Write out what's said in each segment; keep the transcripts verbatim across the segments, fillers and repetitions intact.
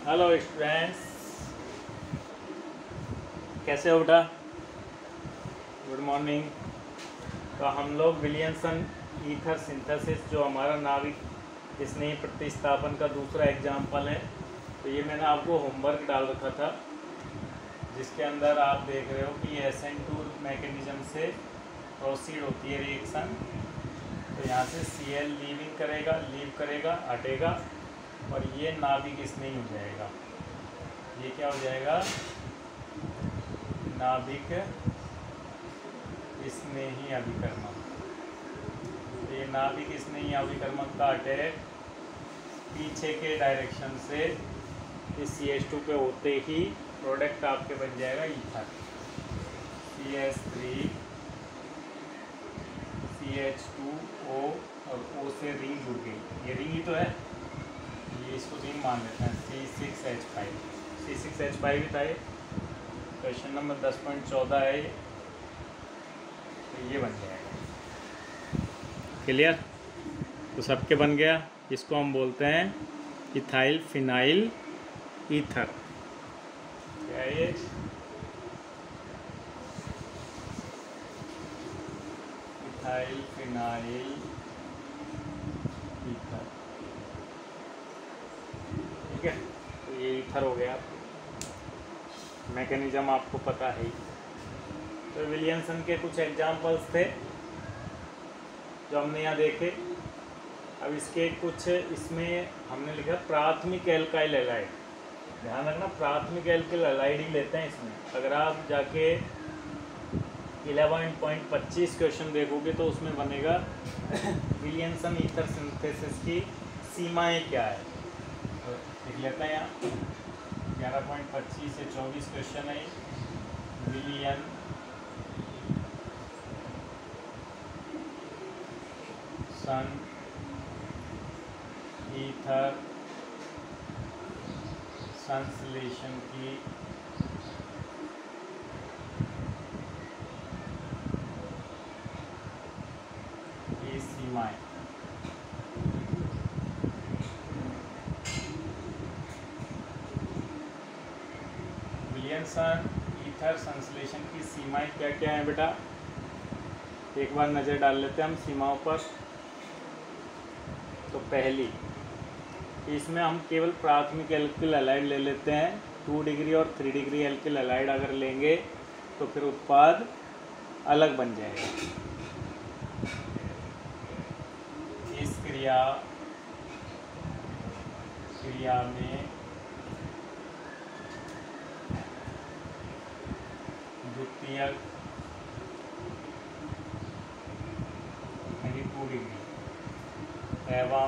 Hello students, कैसे हो बेटा? Good morning. तो हम लोग विलियमसन ईथर सिंथेसिस, जो हमारा नाभिक स्नेही प्रतिस्थापन का दूसरा एग्जाम्पल है, तो ये मैंने आपको होमवर्क डाल रखा था, जिसके अंदर आप देख रहे हो कि ये एस एन टू मैकेनिज्म से प्रोसीड होती है रिएक्शन। तो यहाँ से सी एल लीविंग करेगा, लीव करेगा, हटेगा, और ये नाभिक स्नेही हो जाएगा। ये क्या हो जाएगा? नाभिक स्नेही अभिकर्मक। तो ये नाभिक स्नेही अभिकर्मक का अटैक पीछे के डायरेक्शन से इस सी एच टू पे होते ही प्रोडक्ट आपके बन जाएगा ether, C H three C H two O, और ओ से रिंग जुड़ गई। ये रिंग ही तो है, ये इसको रिंग मान लेते हैं। C six H five C six H five ही था ये। क्वेश्चन नंबर दस पॉइंट चौदह है ये। तो ये बन जाएगा। क्लियर? तो सबके बन गया। इसको हम बोलते हैं इथाइल फिनाइल ईथर। क्या है ये? Ethyl phenyl ether. ठीक है, तो ये ईथर हो गया। मैकेनिज्म आपको पता है ही। तो विलियमसन के कुछ एग्जाम्पल्स थे जो हमने यहाँ देखे। अब इसके कुछ, इसमें हमने लिखा प्राथमिक एल्काइल हैलाइड। ध्यान रखना, प्राथमिक एल्काइल हैलाइड ही लेते हैं इसमें। अगर आप जाके ग्यारह पॉइंट पच्चीस क्वेश्चन देखोगे तो उसमें बनेगा विलियमसन ईथर सिंथेसिस की सीमाएं क्या है। तो लिख लेते हैं यहाँ ग्यारह पॉइंट पच्चीस से चौबीस क्वेश्चन है। विलियन सन ईथर संश्लेषण की ये सीमाएं। विलियमसन ईथर संश्लेषण की सीमाएं क्या क्या हैं बेटा? एक बार नज़र डाल लेते हैं हम सीमाओं पर। तो पहली, इसमें हम केवल प्राथमिक एल्किल हैलाइड ले लेते हैं। टू डिग्री और थ्री डिग्री एल्किल हैलाइड अगर लेंगे तो फिर उत्पाद अलग बन जाएगा। इस क्रिया क्रिया में द्वितीयक टू डिग्री एवं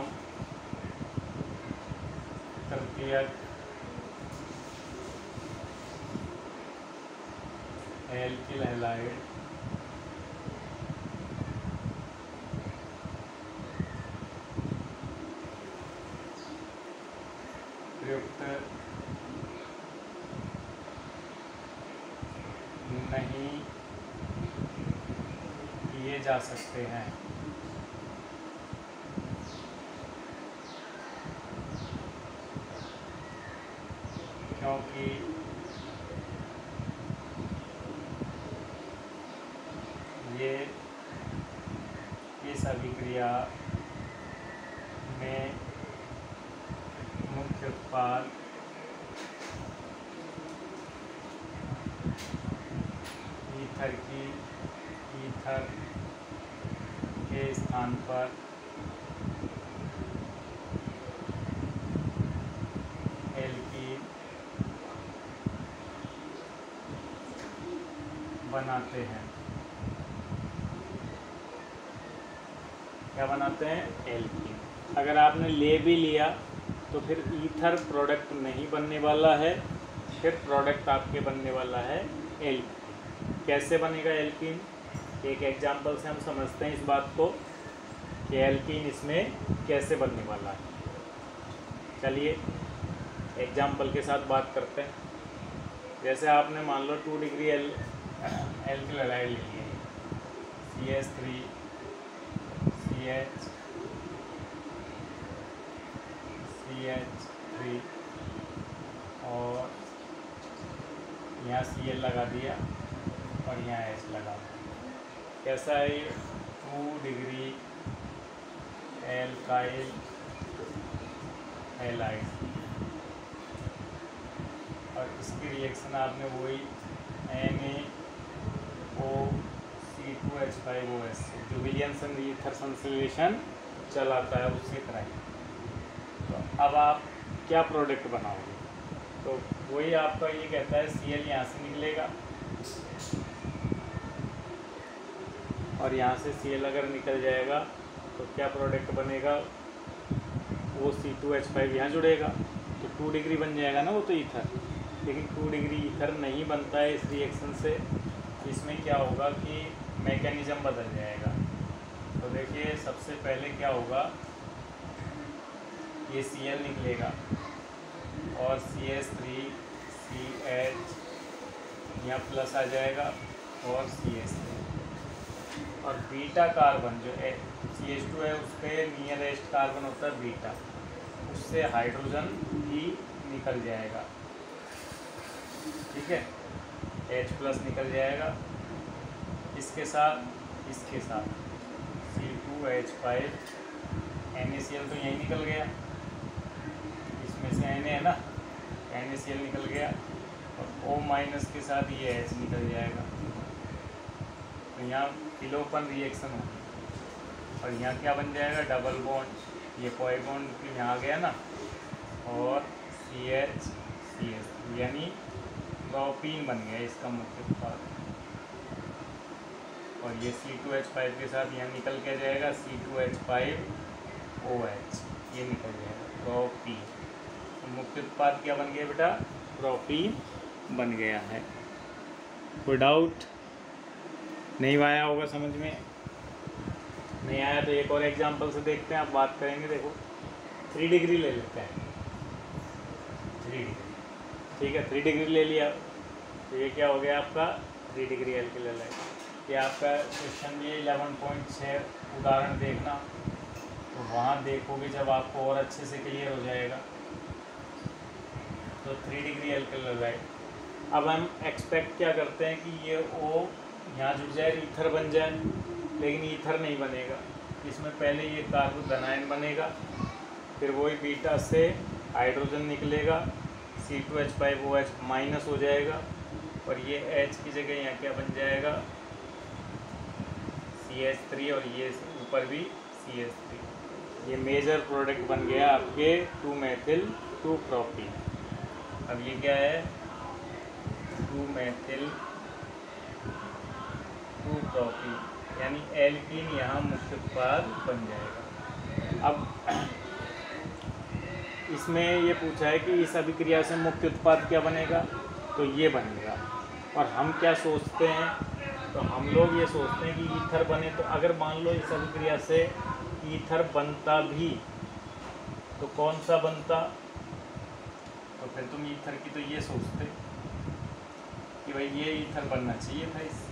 तृतीयक एल्किल हैलाइड प्रयुक्त नहीं किए जा सकते हैं, क्योंकि ये इस अभिक्रिया में मुख्य उत्पाद ईथर की ईथर के स्थान पर एल्कीन बनाते हैं। क्या बनाते हैं? एल्कीन। अगर आपने ले भी लिया तो फिर ईथर प्रोडक्ट नहीं बनने वाला है, फिर प्रोडक्ट आपके बनने वाला है एल्कीन। कैसे बनेगा एल्कीन? एक एग्जांपल से हम समझते हैं इस बात को कि एल्कीन इसमें कैसे बनने वाला है। चलिए एग्जांपल के साथ बात करते हैं। जैसे आपने मान लो two degree L alkyl halide ले लिए, C H three C H C H three और यहाँ सी एल लगा दिया और यहाँ एच लगा दिया। कैसा है ये? टू डिग्री एल्काइल हैलाइड और इसकी रिएक्शन आपने वही N A O C two H five O S जो विलियमसन ईथर संश्लेषण चलाता है उससे कराएंगे। तो अब आप क्या प्रोडक्ट बनाओगे? तो वही आपका ये कहता है सी एल यहाँ से निकलेगा और यहाँ से सी एल अगर निकल जाएगा तो क्या प्रोडक्ट बनेगा? वो सी टू एच फाइव यहाँ जुड़ेगा तो टू डिग्री बन जाएगा ना वो तो ईथर। लेकिन टू डिग्री ईथर नहीं बनता है इस रिएक्शन से। इसमें क्या होगा कि मैकेनिज़्म बदल जाएगा। तो देखिए सबसे पहले क्या होगा, ये सी एल निकलेगा और C H three C H यहाँ प्लस आ जाएगा और सी एच थ्री और बीटा कार्बन जो सी एच टू है उस पर नियरेस्ट कार्बन होता है बीटा, उससे हाइड्रोजन भी निकल जाएगा। ठीक है, H प्लस निकल जाएगा इसके साथ इसके साथ C two H five N A C L तो यहीं निकल गया, इसमें से एन ए है ना, एन ए सी एल निकल गया और O माइनस के साथ ये H निकल जाएगा। तो यहाँ किलोपन रिएक्शन होगी और यहाँ क्या बन जाएगा? डबल बॉन्ड, ये कोई बॉन्ड यहाँ आ गया ना और सी एच सी एच यानी प्रोपीन बन गया इसका मुख्य उत्पाद। और ये सी टू एच फाइव के साथ यहाँ निकल के जाएगा C two H five O H, ये निकल जाएगा प्रोपीन। तो मुख्य उत्पाद क्या बन गया बेटा? प्रोपीन बन गया है। कोई डाउट नहीं आया होगा समझ में? नहीं आया तो एक और एग्जांपल से देखते हैं, आप बात करेंगे। देखो थ्री डिग्री ले लेते हैं, थ्री डिग्री ठीक है, थ्री डिग्री ले लिया तो ये क्या हो गया आपका? Three degree alkyl halide. ये आपका क्वेश्चन भी इलेवन पॉइंट छः उदाहरण देखना, तो वहाँ देखोगे जब आपको और अच्छे से क्लियर हो जाएगा। तो थ्री डिग्री एल्किल हैलाइड। अब हम एक्सपेक्ट क्या करते हैं कि ये ओ यहाँ जुड़ जाए, ईथर बन जाए, लेकिन ईथर नहीं बनेगा। इसमें पहले ये कार्बन आयन बनेगा, फिर वही बीटा से हाइड्रोजन निकलेगा, C two H five O H minus हो जाएगा और ये H की जगह यहाँ क्या बन जाएगा? सी एच थ्री और ये ऊपर भी सी एच थ्री। ये मेजर प्रोडक्ट बन गया आपके टू मेथिल टू प्रोपीन। अब ये क्या है? टू मेथिल टू प्रोपीन यानी एल्कीन यहाँ मुख्य उत्पाद बन जाएगा। अब इसमें ये पूछा है कि इस अभिक्रिया से मुख्य उत्पाद क्या बनेगा? तो ये बनेगा। और हम क्या सोचते हैं? तो हम लोग ये सोचते हैं कि ईथर बने। तो अगर मान लो इस अभिक्रिया से ईथर बनता भी तो कौन सा बनता? तो फिर तुम ईथर की तो ये सोचते कि भाई ये ईथर बनना चाहिए था, इस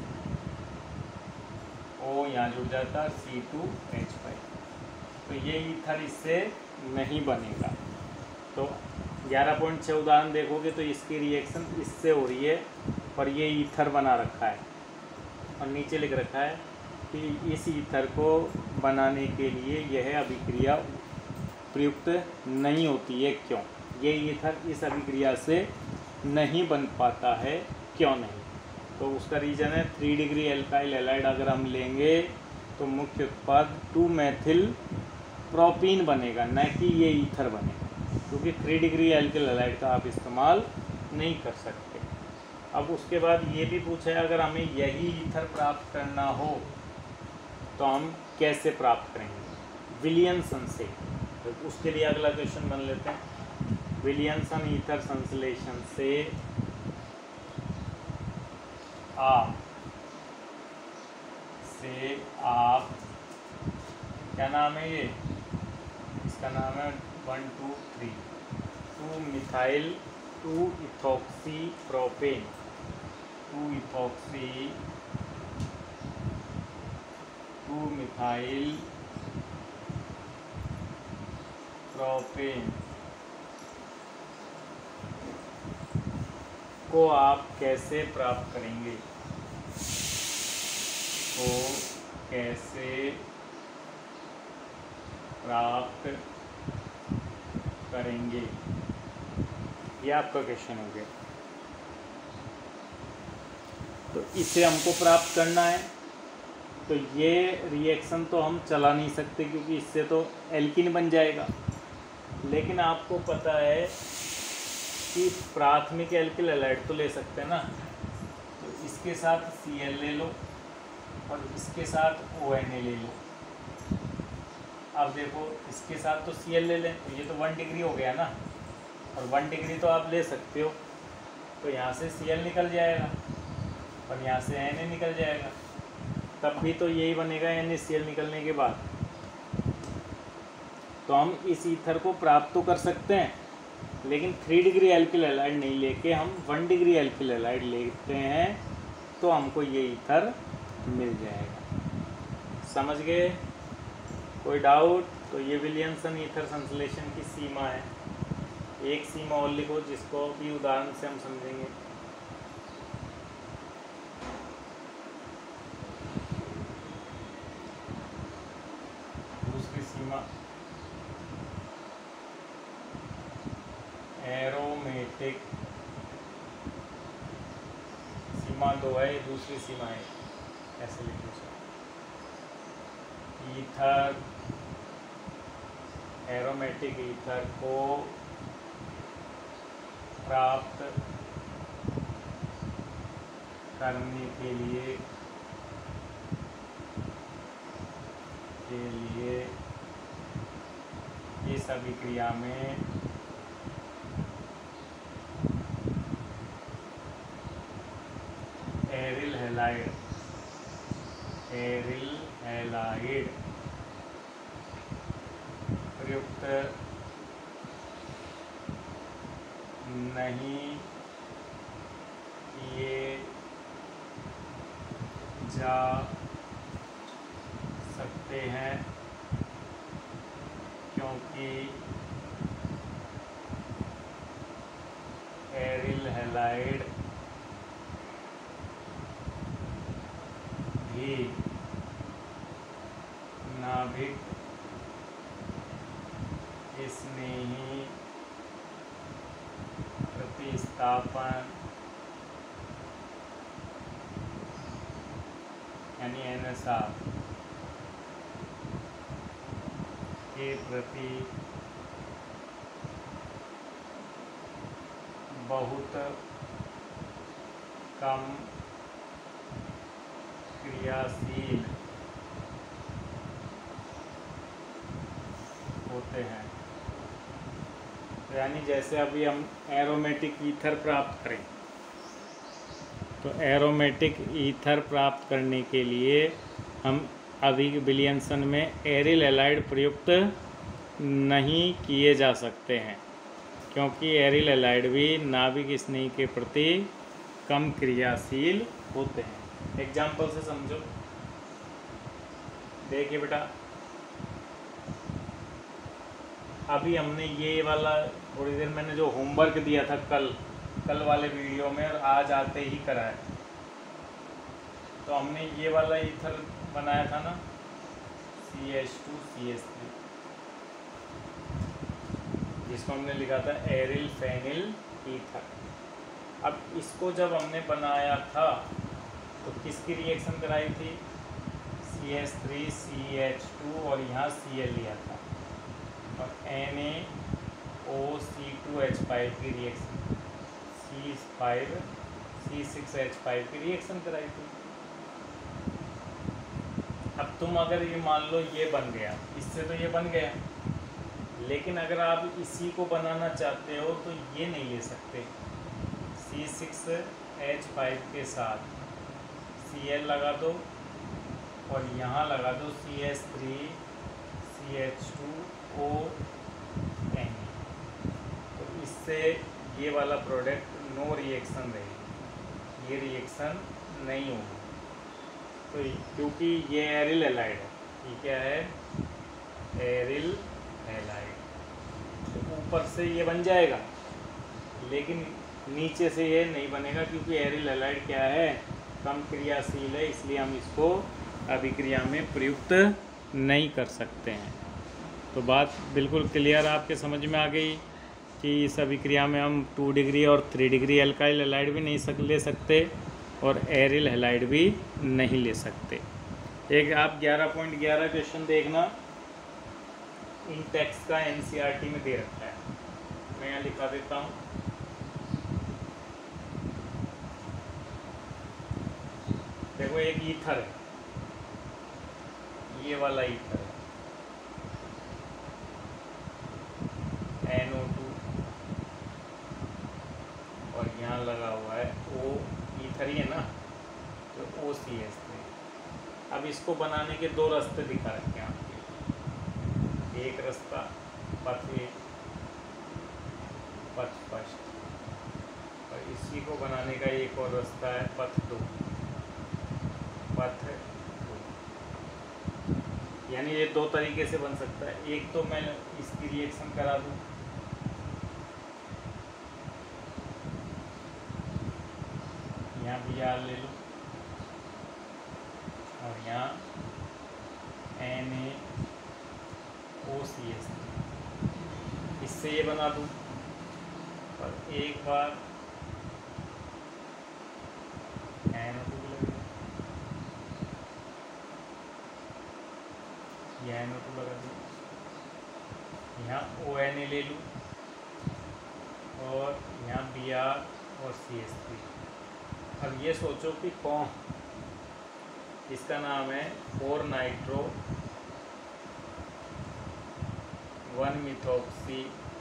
ओ यहाँ जुड़ जाता सी टू एच फाइव, तो ये ईथर इससे नहीं बनेगा। तो ग्यारह पॉइंट छः उदाहरण देखोगे तो इसकी रिएक्शन इससे हो रही है और ये ईथर बना रखा है और नीचे लिख रखा है कि इस ईथर को बनाने के लिए यह अभिक्रिया प्रयुक्त नहीं होती है। क्यों? ये ईथर इस अभिक्रिया से नहीं बन पाता है, क्यों नहीं? तो उसका रीज़न है थ्री डिग्री एल्काइल हैलाइड अगर हम लेंगे तो मुख्य उत्पाद टू मेथिल प्रोपीन बनेगा, न कि ये ईथर बनेगा, क्योंकि थ्री डिग्री एल्काइल हैलाइड का आप इस्तेमाल नहीं कर सकते। अब उसके बाद ये भी पूछा है अगर हमें यही ईथर प्राप्त करना हो तो हम कैसे प्राप्त करेंगे? विलियमसन से। तो उसके लिए अगला क्वेश्चन बन लेते हैं। विलियमसन ईथर संश्लेषण से आप से आप क्या नाम है ये? इसका नाम है one two three two methyl two ethoxy propane two ethoxy two methyl propane को आप कैसे प्राप्त करेंगे, को कैसे प्राप्त करेंगे, ये आपका क्वेश्चन हो गया। तो इसे हमको प्राप्त करना है, तो ये रिएक्शन तो हम चला नहीं सकते क्योंकि इससे तो एल्कीन बन जाएगा। लेकिन आपको पता है कि प्राथमिक एल्किल हैलाइड तो ले सकते हैं ना, तो इसके साथ सी एल ले लो और इसके साथ ओ एन ए ले लो। अब देखो इसके साथ तो सी एल ले लें तो ये तो वन डिग्री हो गया ना, और वन डिग्री तो आप ले सकते हो, तो यहाँ से सी एल निकल जाएगा और यहाँ से एन ए निकल जाएगा, तब भी तो यही बनेगा एन ए सी एल निकलने के बाद। तो हम इस ईथर को प्राप्त तो कर सकते हैं, लेकिन थ्री डिग्री एल्किल हैलाइड नहीं लेके हम वन डिग्री एल्किल हैलाइड लेते हैं तो हमको ये ईथर मिल जाएगा। समझ गए? कोई डाउट? तो ये विलियमसन ईथर संश्लेषण की सीमा है। एक सीमा और लिखो जिसको भी उदाहरण से हम समझेंगे। दूसरी सीमा एरोमेटिक, सीमा दो है, दूसरी सीमा है, ऐसे लिख लो। ईथर, एरोमेटिक ईथर को प्राप्त करने के लिए के लिए इस अभिक्रिया में एरिल हैलाइड एरिल हैलाइड प्रयुक्त नहीं किए जा सकते हैं क्योंकि एरिल हैलाइड भी नाभिक स्नेही प्रतिस्थापन यानी एन एस आर के प्रति बहुत कम क्रियाशील होते हैं। तो यानी जैसे अभी हम एरोमेटिक ईथर प्राप्त करें, तो एरोमेटिक ईथर प्राप्त करने के लिए हम अभी विलियमसन में एरिल हैलाइड प्रयुक्त नहीं किए जा सकते हैं क्योंकि एरिल हैलाइड भी नाभिक स्नेही के प्रति कम क्रियाशील होते हैं। एग्जाम्पल से समझो। देखिए बेटा, अभी हमने ये वाला थोड़ी देर मैंने जो होमवर्क दिया था कल कल वाले वीडियो में और आज आते ही कराया, तो हमने ये वाला ईथर बनाया था ना, C H two C H three, जिसको हमने लिखा था एरिल फेनिल ईथर। अब इसको जब हमने बनाया था तो किसकी रिएक्शन कराई थी? C H three C H two और यहाँ सी एल लिया था और N A O C two H five की reaction, C five C six H five की रिएक्शन कराई थी। अब तुम अगर ये मान लो ये बन गया, इससे तो ये बन गया, लेकिन अगर आप इसी को बनाना चाहते हो तो ये नहीं ले सकते। सी सिक्स एच फाइव के साथ सी एल लगा दो और यहाँ लगा दो C H three C H two O N. तो इससे ये वाला प्रोडक्ट नो रिएक्शन रहेगी, ये रिएक्शन नहीं होगी। तो क्योंकि ये एरिल हैलाइड है, ये क्या है? Aryl halide. तो ऊपर से ये बन जाएगा, लेकिन नीचे से ये नहीं बनेगा क्योंकि एरिल हैलाइड क्या है, कम क्रियाशील है, इसलिए हम इसको अभिक्रिया में प्रयुक्त नहीं कर सकते हैं। तो बात बिल्कुल क्लियर आपके समझ में आ गई कि इस अभिक्रिया में हम टू डिग्री और थ्री डिग्री एल्काइल हैलाइड भी नहीं सक ले सकते और एरिल हैलाइड भी नहीं ले सकते। एक आप ग्यारह पॉइंट ग्यारह क्वेश्चन देखना, इन टेक्स्ट का एनसीईआरटी में दे रखा है, मैं यहाँ लिखा देता हूँ। देखो एक ईथर है, ये वाला ईथर है एन ओ टू और यहाँ लगा हुआ है ओ, ईथर ही है ना, तो ओ सी एस थ्री। अब इसको बनाने के दो रास्ते दिखा रखे हैं आपके, एक रास्ता पथ एक, पथ फर्स्ट, और इसी को बनाने का एक और रास्ता है पथ दो, पथ दो। यानी ये दो तरीके से बन सकता है। एक तो मैं इसकी रिएक्शन करा दूँ, यहाँ भी आर ले लूँ और यहाँ N A O C S, इससे ये बना दूँ और एक बार एन ओ टू लगा, यह एन ओ टू लगा दूँ, यहाँ ओ एन ए ले लूँ और यहाँ बी आर और सी एस थ्री। अब ये सोचो कि कौन, इसका नाम है four nitro one methoxy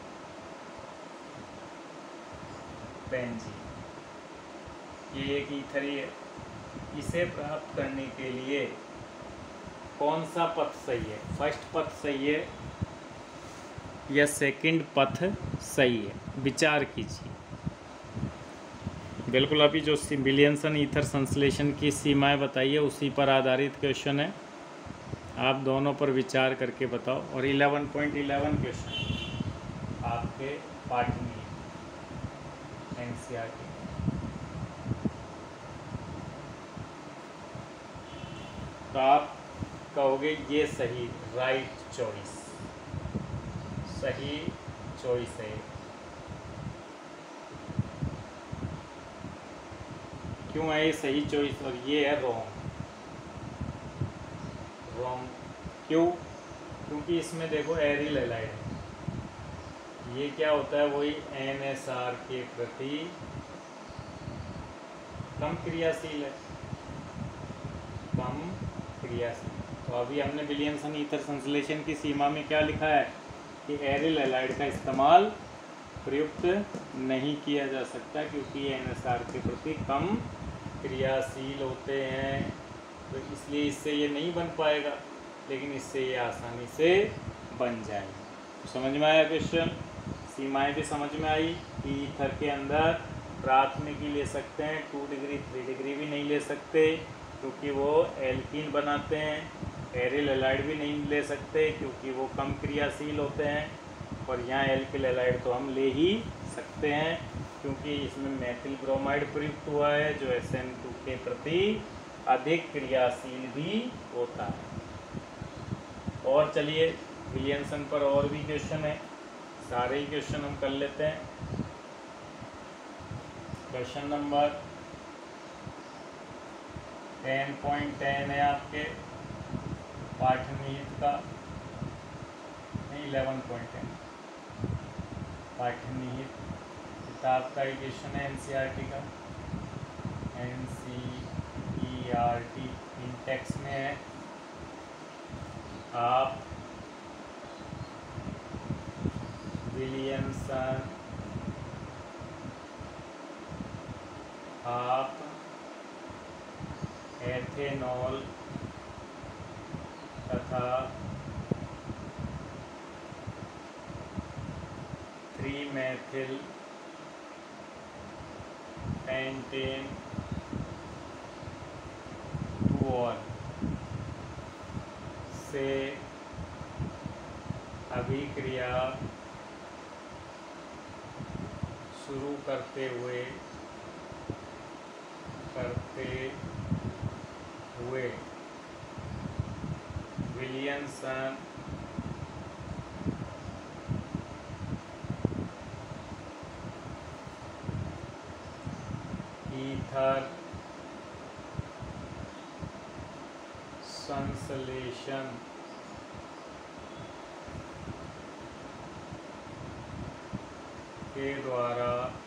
benzene, ये एक ईथर ही है। इसे प्राप्त करने के लिए कौन सा पथ सही है, फर्स्ट पथ सही है या सेकंड पथ सही है, विचार कीजिए। बिल्कुल अभी जो विलियमसन ईथर संश्लेषण की सीमाएं बताई है उसी पर आधारित क्वेश्चन है, आप दोनों पर विचार करके बताओ। और इलेवन पॉइंट इलेवन क्वेश्चन आपके पाठ में एनसीईआरटी, तो आप कहोगे ये सही, राइट चॉइस, सही चॉइस है। क्यों है ये सही चॉइस और ये है रॉन्ग? रॉन्ग क्यों? क्योंकि इसमें देखो एरिल हैलाइड है, ये क्या होता है, वही एन एस आर के प्रति कम क्रियाशील है, कम क्रियाशील। तो अभी हमने विलियमसन ईथर संश्लेषण की सीमा में क्या लिखा है कि एरिल हैलाइड का इस्तेमाल प्रयुक्त नहीं किया जा सकता क्योंकि एन एस आर के प्रति कम क्रियाशील होते हैं, तो इसलिए इससे ये नहीं बन पाएगा, लेकिन इससे ये आसानी से बन जाएगा। तो समझ में आया क्वेश्चन, सीमाएं भी समझ में आई कि ईथर के अंदर प्राथमिक ही ले सकते हैं, टू डिग्री थ्री डिग्री भी नहीं ले सकते क्योंकि वो एल्कीन बनाते हैं। एरिल हैलाइड भी नहीं ले सकते क्योंकि वो कम क्रियाशील होते हैं, और यहाँ एल्किल हैलाइड तो हम ले ही सकते हैं क्योंकि इसमें मेथिल ब्रोमाइड प्रयुक्त हुआ है जो एस एन टू के प्रति अधिक क्रियाशील भी होता है। और चलिए विलियमसन पर और भी क्वेश्चन है, सारे ही क्वेश्चन हम कर लेते हैं। Question number ten point ten है आपके पाठ्यनिहित का, नहीं इलेवन पॉइंट टेन पाठ्यनिहित किताब का ही क्वेश्चन है एनसीईआरटी का, एनसीईआरटी इन टेक्स्ट में है। आप विलियमसन आप एथेनॉल तथा थ्री मेथिल पेंटेन टूऑल से अभिक्रिया शुरू करते हुए करते हुए विलियमसन ईथर संश्लेषण के द्वारा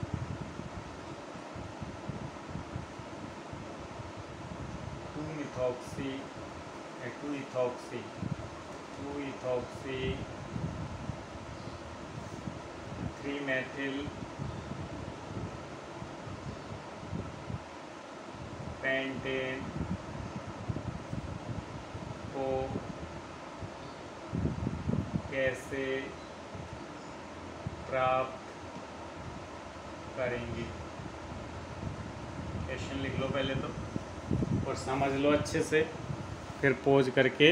two methoxy two ethoxy two ethoxy three methyl pentane को कैसे प्राप्त करेंगे। क्वेश्चन लिख लो पहले तो और समझ लो अच्छे से, फिर पॉज करके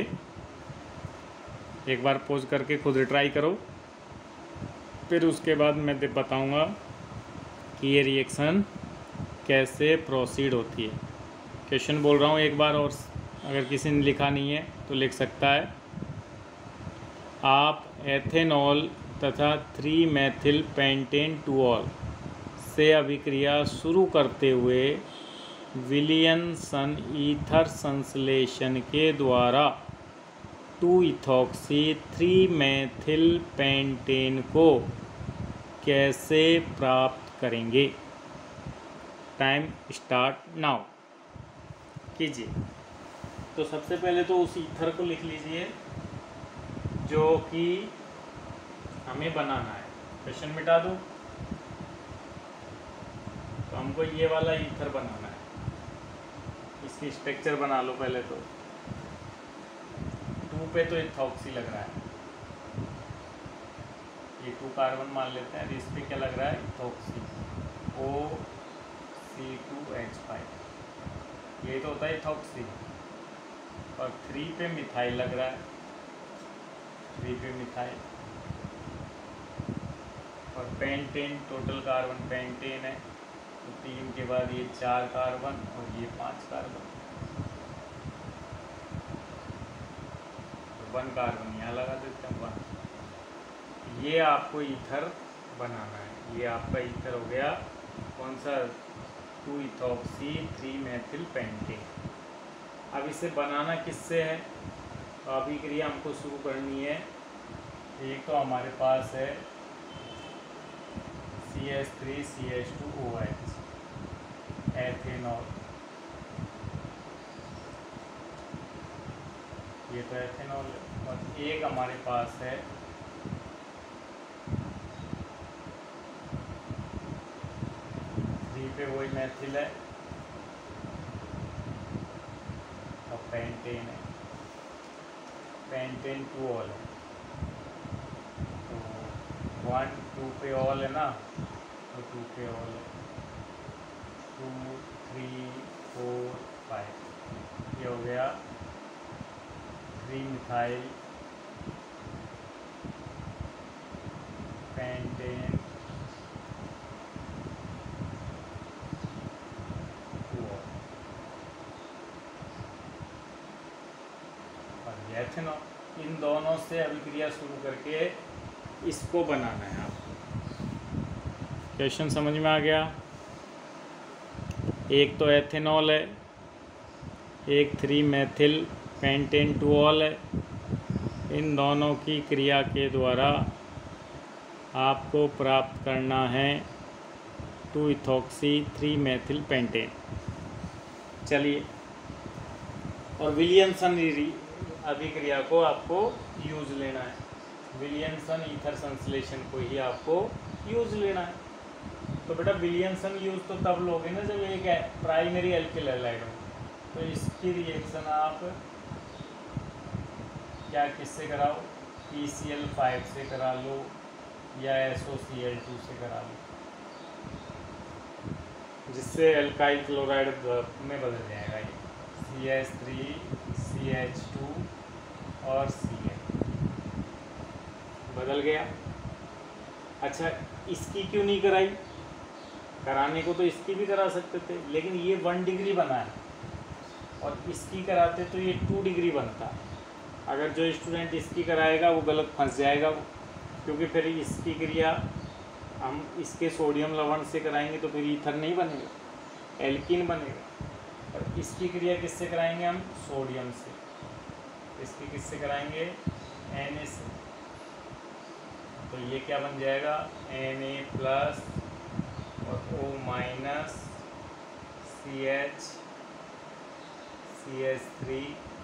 एक बार पॉज करके खुद ट्राई करो, फिर उसके बाद मैं बताऊंगा कि ये रिएक्शन कैसे प्रोसीड होती है। क्वेश्चन बोल रहा हूँ एक बार, और अगर किसी ने लिखा नहीं है तो लिख सकता है। आप एथेनॉल तथा थ्री मेथिल पेंटेन टूऑल से अभिक्रिया शुरू करते हुए विलियमसन ईथर संश्लेषण के द्वारा two ethoxy three methyl pentane को कैसे प्राप्त करेंगे। टाइम स्टार्ट नाउ कीजिए। तो सबसे पहले तो उस ईथर को लिख लीजिए जो कि हमें बनाना है। क्वेश्चन मिटा दो, तो हमको ये वाला ईथर बनाना है। इसकी स्ट्रक्चर बना लो पहले तो। टू पे तो इथॉक्सी लग रहा है, ये टू कार्बन मान लेते हैं। इस पे क्या लग रहा है, ethoxy O C two H five, ये तो होता है इथॉक्सी। और थ्री पे मिथाइल लग रहा है, थ्री पे मिथाइल। और पेंटेन, टोटल कार्बन पेंटेन है, तो तीन के बाद ये चार कार्बन और ये पांच कार्बन, तो वन कार्बन यहाँ लगा देते हैं, वन। ये आपको ईथर बनाना है। ये आपका ईथर हो गया कौन सा, two ethoxy three methyl pentane. अब इसे बनाना किससे है, तो अभिक्रिया हमको शुरू करनी है। एक तो हमारे पास है C H three C H two O H, ethanol. ये तो एथेनॉल है। और एक हमारे पास है थ्री पे वही मेथिल है और पेंटेन है, पेंटेन टू ऑल है। तो वन टू पे ऑल है ना, तो टू पे ऑल है, टू थ्री फोर फाइव, ये हो गया three methyl pentane two ol. और ये एथेनॉल। इन दोनों से अभिक्रिया शुरू करके इसको बनाना है आपको। क्वेश्चन समझ में आ गया। एक तो एथेनॉल है, एक थ्री मेथिल पेंटेन टूऑल है। इन दोनों की क्रिया के द्वारा आपको प्राप्त करना है two ethoxy three methyl pentane. चलिए, और विलियमसन अभिक्रिया को आपको यूज लेना है। विलियमसन ईथर संश्लेषण को ही आपको यूज लेना है। तो बेटा विलियमसन यूज तो तब लोगे ना जब एक प्राइमरी एल्किल हैलाइड हो। तो इसकी रिएक्शन आप क्या किससे कराओ, पी सी एल फाइव से करा लो या S O C L two से करा लो, जिससे एल्काइल क्लोराइड में बदल जाएगा। ये C H three C H two और सी एल बदल गया। अच्छा, इसकी क्यों नहीं कराई, कराने को तो इसकी भी करा सकते थे, लेकिन ये वन डिग्री बना है और इसकी कराते तो ये टू डिग्री बनता। अगर जो स्टूडेंट इसकी कराएगा वो गलत फंस जाएगा, क्योंकि फिर इसकी क्रिया हम इसके सोडियम लवण से कराएंगे तो फिर ईथर नहीं बनेगा, एल्कीन बनेगा। और इसकी क्रिया किससे कराएंगे हम? सोडियम से। इसकी किससे कराएंगे? Na से। तो ये क्या बन जाएगा? Na प्लस और O minus C H C H three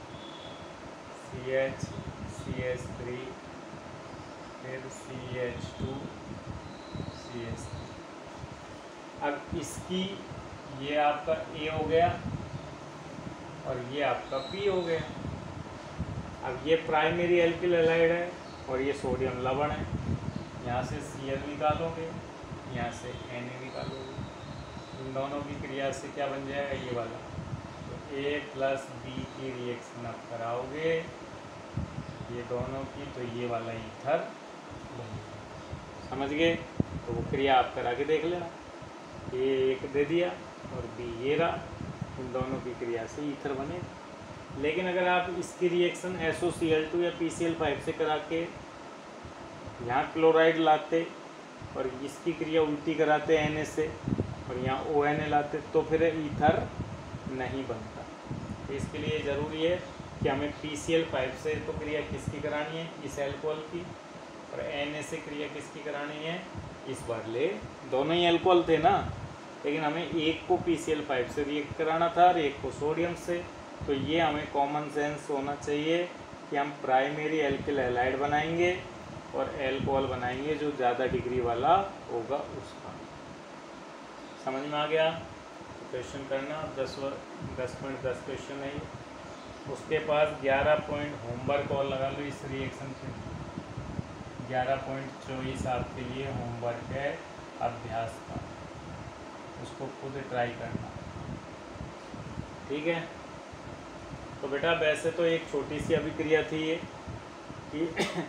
C H C H three फिर C H two C H three. अब इसकी ये आपका A हो गया और ये आपका P हो गया। अब ये प्राइमरी एल्किल हैलाइड है और ये सोडियम लवण है। यहाँ से Cl निकालोगे, यहाँ से Na निकालोगे, इन दोनों की क्रिया से क्या बन जाएगा? ये वाला। तो A प्लस बी की रिएक्शन आप कराओगे ये दोनों की, तो ये वाला ईथर बनेगा। समझ गए? तो वो क्रिया आप करा के देख लेना। ए एक दे दिया और बी ये रहा, इन दोनों की क्रिया से ईथर बनेगा। लेकिन अगर आप इसकी reaction S O C L two या पी सी एल फाइव से करा के यहाँ क्लोराइड लाते और इसकी क्रिया उल्टी कराते Na से और यहाँ ओ एन ए लाते, तो फिर ईथर नहीं बनता। तो इसके लिए ज़रूरी है कि हमें पी सी एल फाइव से तो क्रिया किसकी करानी है? इस एल्कोहल की। और Na से क्रिया किसकी करानी है? इस वाले। दोनों ही एल्कोहल थे ना, लेकिन हमें एक को पी सी एल फाइव से रिएक्ट कराना था और एक को सोडियम से। तो ये हमें कॉमन सेंस होना चाहिए कि हम प्राइमरी एल्किल हैलाइड बनाएंगे और एल्कोहल बनाएंगे जो ज़्यादा डिग्री वाला होगा उसका। समझ में आ गया? तो क्वेश्चन करना। दस दस पॉइंट दस क्वेश्चन है। उसके पास ग्यारह पॉइंट होमवर्क और लगा लो इस रिएक्शन से। ग्यारह पॉइंट चौबीस आपके लिए होमवर्क है अभ्यास का, उसको खुद ट्राई करना। ठीक है? तो बेटा वैसे तो एक छोटी सी अभिक्रिया थी ये कि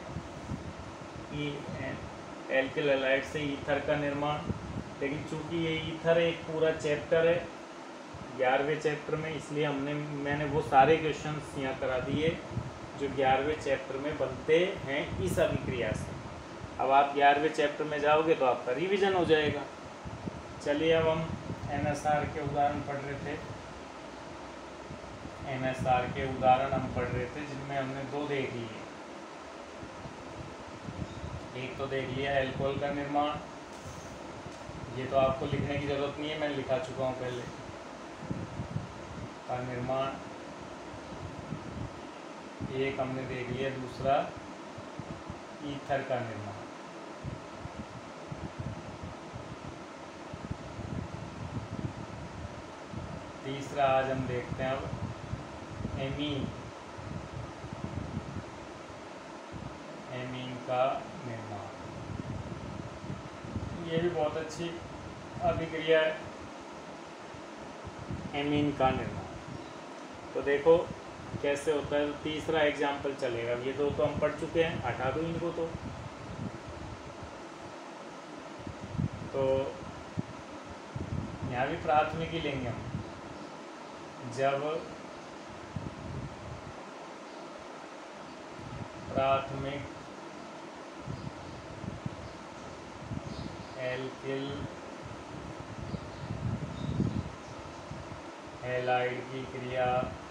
एल्किल हैलाइड से ईथर का निर्माण, लेकिन चूंकि ये ईथर एक पूरा चैप्टर है ग्यारहवें चैप्टर में, इसलिए हमने मैंने वो सारे क्वेश्चंस यहाँ करा दिए जो ग्यारहवें चैप्टर में बनते हैं इस अभिक्रिया से। अब आप ग्यारहवें चैप्टर में जाओगे तो आपका रिवीजन हो जाएगा। चलिए अब हम एन एस आर के उदाहरण पढ़ रहे थे। एन एस आर के उदाहरण हम पढ़ रहे थे जिनमें हमने दो देख लिए। एक तो देख लिया एल्कोहल का निर्माण, ये तो आपको लिखने की ज़रूरत नहीं है, मैं लिखा चुका हूँ पहले। का निर्माण एक हमने देख लिया, दूसरा ईथर का निर्माण। तीसरा आज हम देखते हैं अब एमीन एमीन का निर्माण। ये भी बहुत अच्छी अभिक्रिया है, एमीन का निर्माण। तो देखो कैसे होता है। तो तीसरा एग्जाम्पल चलेगा। ये दो तो हम पढ़ चुके हैं, हटा दो इनको। तो तो यहाँ भी प्राथमिक ही लेंगे हम। जब प्राथमिक एल्किल हैलाइड की क्रिया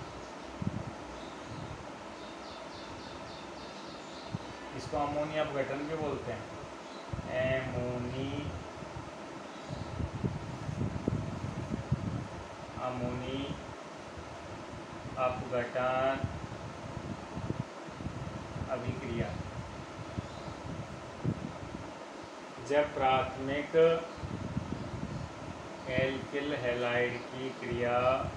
इसको अमोनिया अपघटन भी बोलते हैं। एमोनी अमोनी अपघटन अभिक्रिया। जब प्राथमिक एल्किल हैलाइड की क्रिया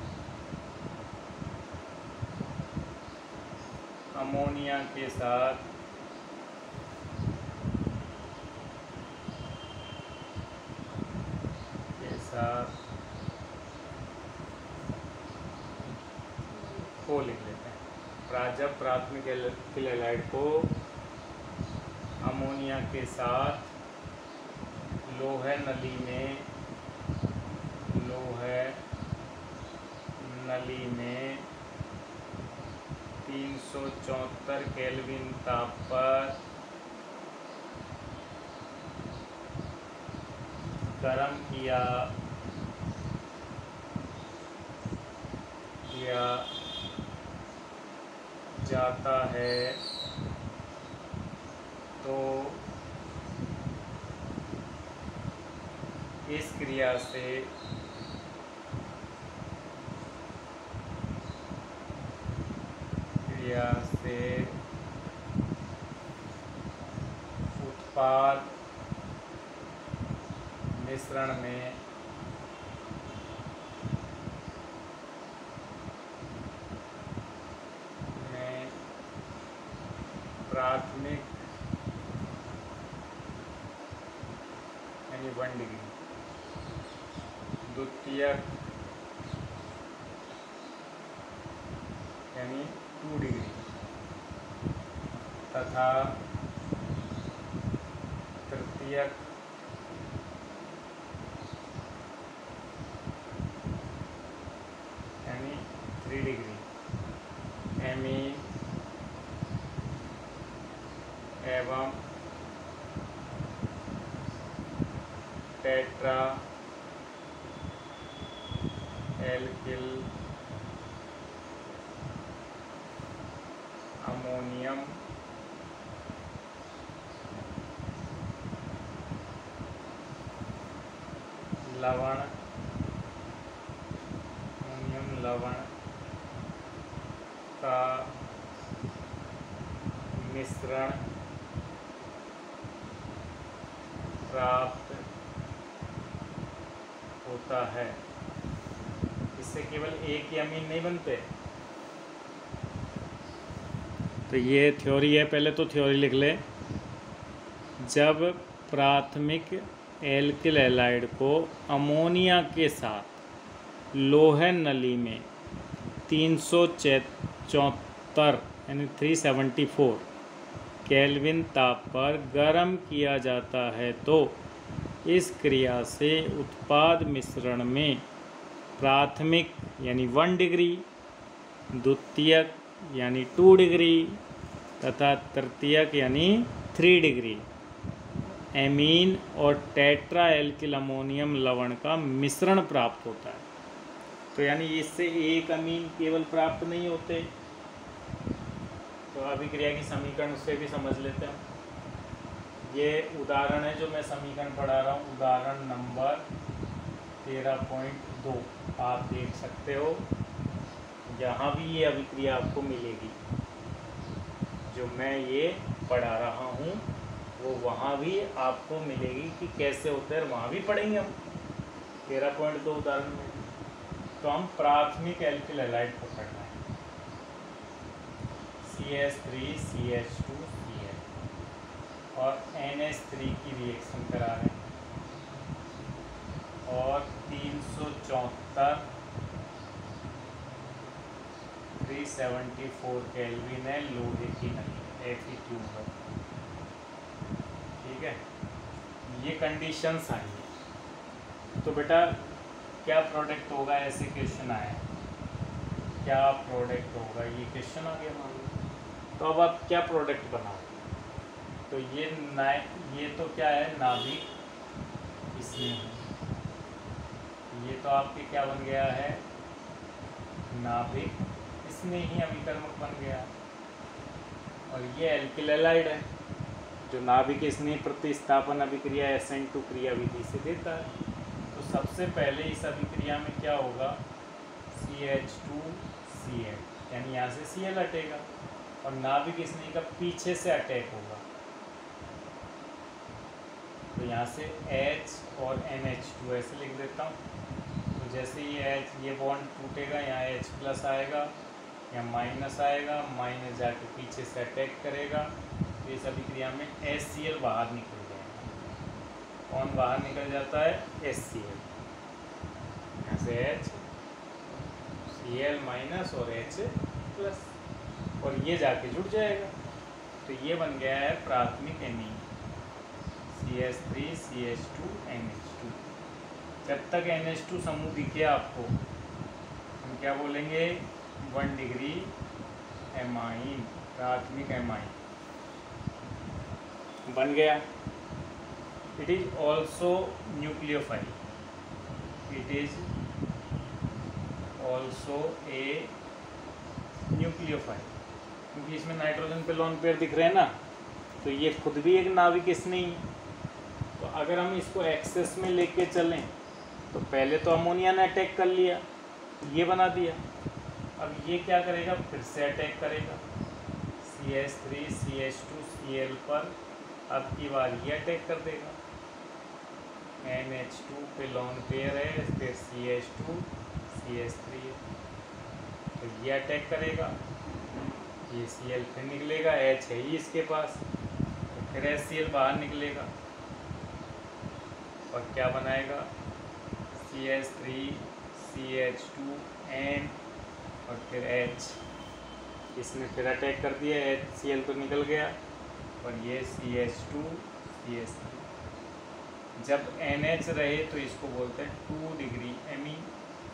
अमोनिया के साथ के साथ को लिख लेते हैं। जब प्राथमिक एल्किल हैलाइड को अमोनिया के साथ लोहे नली में लोहे नली में तीन सौ चौहत्तर केल्विन ताप पर गरम किया किया जाता है तो इस क्रिया से क्रिया से उत्पाद मिश्रण में में प्राथमिक यानी वन डिग्री, द्वितीयक यानी टू डिग्री तथा तृतीयक यानी थ्री डिग्री एमीन एवं टेट्रा एल्किल अमोनियम लवण अमोनियम लवण का मिश्रण प्राप्त होता है। इससे केवल एक ही अमीन नहीं बनते। तो ये थ्योरी है, पहले तो थ्योरी लिख ले। जब प्राथमिक एल्किल हैलाइड को अमोनिया के साथ लोहे नली में तीन सौ चौहत्तर यानी तीन सौ चौहत्तर केल्विन ताप पर गर्म किया जाता है तो इस क्रिया से उत्पाद मिश्रण में प्राथमिक यानी वन डिग्री, द्वितीयक यानी टू डिग्री तथा तृतीयक यानी थ्री डिग्री एमीन और टेट्रा एल्किल अमोनियम लवण का मिश्रण प्राप्त होता है। तो यानी इससे एक अमीन केवल प्राप्त नहीं होते। तो अभिक्रिया की समीकरण उससे भी समझ लेते हैं। ये उदाहरण है जो मैं समीकरण पढ़ा रहा हूँ, उदाहरण नंबर तेरह पॉइंट दो आप देख सकते हो। यहाँ भी ये अभिक्रिया आपको मिलेगी, जो मैं ये पढ़ा रहा हूँ वो वहाँ भी आपको मिलेगी कि कैसे होता है, वहाँ भी पढ़ेंगे हम तेरह पॉइंट दो उदाहरण में। तो हम प्राथमिक एल्किल हैलाइड पकड़ रहे हैं, C H three C H two C H और एन एच थ्री की रिएक्शन करा रहे हैं और तीन सौ चौहत्तर थ्री सेवेंटी फोर केल्विन है लोहे की नली एफ ई ट्यूब है। ठीक है, ये कंडीशंस आई हैं। तो बेटा क्या प्रोडक्ट होगा, ऐसे क्वेश्चन आए, क्या प्रोडक्ट होगा, ये क्वेश्चन आ गया मान लो। तो अब आप क्या प्रोडक्ट बनाओ, तो ये ना ये तो क्या है नाभिक, इसमें ये तो आपके क्या बन गया है नाभिक, इसमें ही अभिकर्मक बन गया। और ये एल्किल हैलाइड है जो नाभिक स्नेह प्रतिस्थापन अभिक्रिया एस एन टू क्रिया विधि से देता है। तो सबसे पहले इस अभिक्रिया में क्या होगा, C H two C H यानी यहाँ से सी एल हटेगा और नाभिक स्नेह का पीछे से अटैक होगा। तो यहाँ से H और एन एच टू ऐसे लिख देता हूँ। तो जैसे ये H ये बॉन्ड टूटेगा, यहाँ H प्लस आएगा, यहाँ माइनस आएगा, माइनस जाके पीछे से अटैक करेगा। तो इस अभिक्रिया में एच सी एल बाहर निकल जाएगा। कौन बाहर निकल जाता है, एच सी एल। यहाँ से H सी एल माइनस और H प्लस और ये जाके जुड़ जाएगा। तो ये बन गया है प्राथमिक amine C H three C H two N H two. जब तक एन एच टू समूह दिखे आपको, हम क्या बोलेंगे, वन डिग्री एमाइन, प्राथमिक एमाइन बन गया। It is also nucleophile, it is also a nucleophile, क्योंकि इसमें नाइट्रोजन पे लोन पेयर दिख रहे हैं ना, तो ये खुद भी एक नाभिक स्नेही। तो अगर हम इसको एक्सेस में लेके चलें तो पहले तो अमोनिया ने अटैक कर लिया, ये बना दिया, अब ये क्या करेगा, फिर से अटैक करेगा C H three C H two C L पर, अब की बार ये अटैक कर देगा, एन एच टू पे लोन पेयर है, फिर C H two C H three है, तो ये अटैक करेगा, ये सी एल फिर निकलेगा, H है ही इसके पास, तो फिर एच सी एल बाहर निकलेगा और क्या बनाएगा, C H three C H two N और फिर H, इसने फिर अटैक कर दिया, एच सी एल तो निकल गया और ये C H two C H three. जब एन एच रहे तो इसको बोलते हैं टू डिग्री एमीन,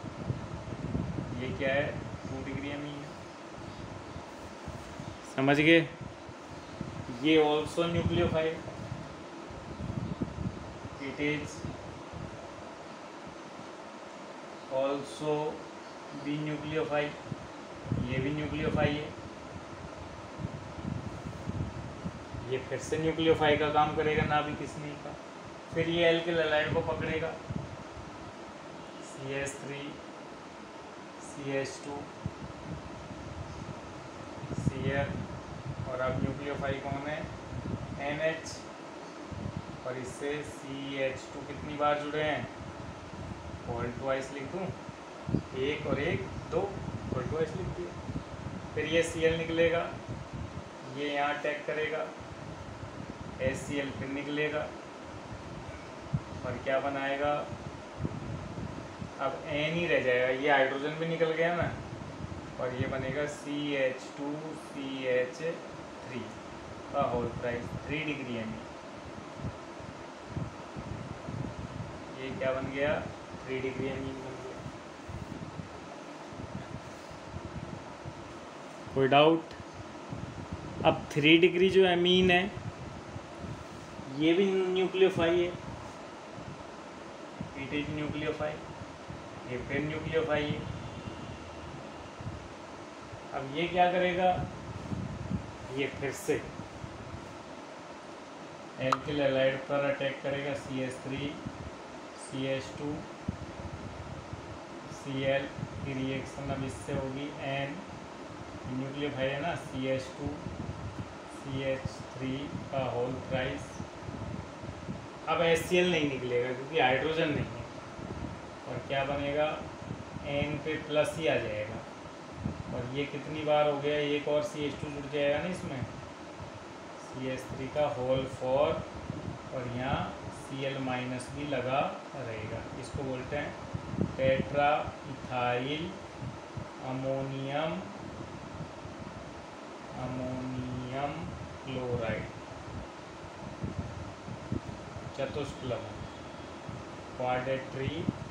ये क्या है, टू डिग्री एमीन, समझ गए। ये also nucleophile, it is also be nucleophile, ये भी न्यूक्लियोफाइल है, ये फिर से न्यूक्लियोफाइल का काम करेगा नाभिक स्नेही का, फिर ये एल्किल हैलाइड को पकड़ेगा, C H three C H two C L, और अब न्यूक्लियोफाइल कौन है, एन एच, और इससे सी एच टू कितनी बार जुड़े हैं, फॉल्ट वाइज लिख दूँ, एक और एक दो, फॉल्ट वाइज लिख दिया, फिर ये सी एल निकलेगा, ये यहाँ अटैक करेगा, एच सी एल फिर निकलेगा और क्या बनाएगा, अब एन ही रह जाएगा, ये हाइड्रोजन भी निकल गया ना, और ये बनेगा C H two C H three का होल प्राइस थ्री डिग्री एम, ये क्या बन गया, थ्री डिग्री एम बन गया। कोई डाउट। अब थ्री डिग्री जो एमीन है ये भी न्यूक्लियोफाइल है, इट इज न्यूक्लियोफाइल, ये फिर न्यूक्लियोफाइल है। अब ये क्या करेगा, ये फिर से एल्किल हैलाइड पर अटैक करेगा, C H three C H two C L की रिएक्शन अब इससे होगी एन, न्यूक्लियोफाइल है ना, C H two C H three का होल प्राइस, अब एच सी एल नहीं निकलेगा क्योंकि हाइड्रोजन नहीं है, और क्या बनेगा, एन पे प्लस ही आ जाएगा, और ये कितनी बार हो गया, एक और सी एच टू जुड़ जाएगा ना इसमें, सी एच थ्री का होल फोर, और यहाँ सी एल माइनस भी लगा रहेगा, इसको बोलते हैं tetra ethyl ammonium ammonium chloride चतुष्फलक क्वाड्रेटरी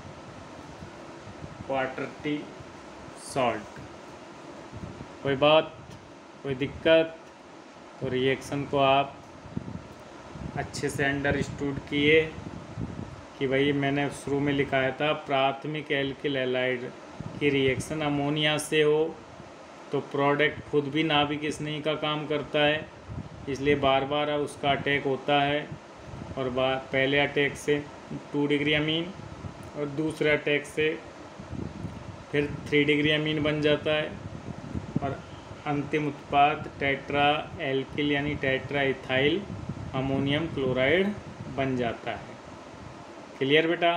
क्वाड्रेटी सॉल्ट। कोई बात, कोई दिक्कत, तो रिएक्शन को आप अच्छे से अंडरस्टूड किए कि भाई मैंने शुरू में लिखाया था प्राथमिक एल्किल हैलाइड की रिएक्शन अमोनिया से हो तो प्रोडक्ट खुद भी नाभिक स्नेही का काम करता है, इसलिए बार बार उसका अटैक होता है, और बार पहले अटैक से टू डिग्री अमीन और दूसरे अटैक से फिर थ्री डिग्री अमीन बन जाता है, और अंतिम उत्पाद टेट्रा एल्किल यानी टेट्रा इथाइल अमोनियम क्लोराइड बन जाता है। क्लियर बेटा।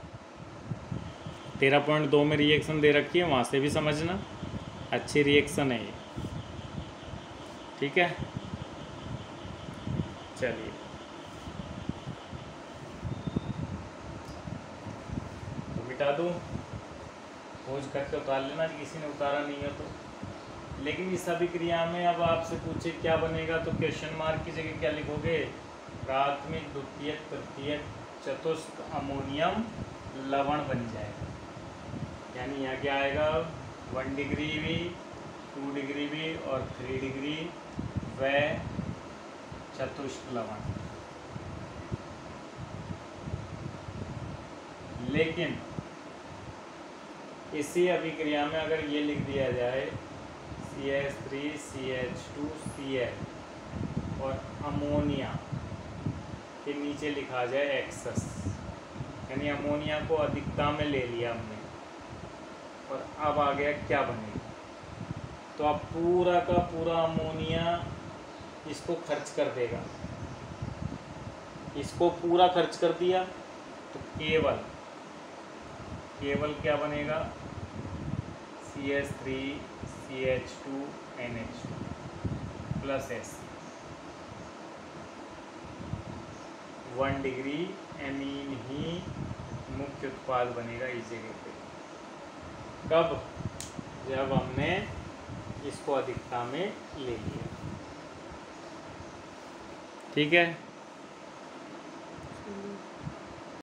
तेरह पॉइंट दो में रिएक्शन दे रखी है, वहाँ से भी समझना, अच्छी रिएक्शन है ये, ठीक है। चलिए तो मिटा दूँ, खोज करके उतार लेना किसी ने उतारा नहीं है तो। लेकिन इस अभिक्रिया में अब आपसे पूछे क्या बनेगा तो क्वेश्चन मार्क की जगह क्या लिखोगे, प्राथमिक द्वितीयक तृतीयक चतुष्क अमोनियम लवण बन जाएगा। यानी यहाँ क्या आएगा, वन डिग्री भी, टू डिग्री भी और थ्री डिग्री व चतुष्क लवण। लेकिन इसी अभिक्रिया में अगर ये लिख दिया जाए C H three C H two C L और अमोनिया के नीचे लिखा जाए एक्सेस, यानी अमोनिया को अधिकता में ले लिया हमने, और अब आ गया क्या बनेगा, तो अब पूरा का पूरा अमोनिया इसको खर्च कर देगा। इसको पूरा खर्च कर दिया तो केवल केवल क्या बनेगा, C H three C H two N H two plus S, one degree amine ही मुख्य उत्पाद बनेगा इस जगह पे। कब, जब हमने इसको अधिकता में ले लिया। ठीक है।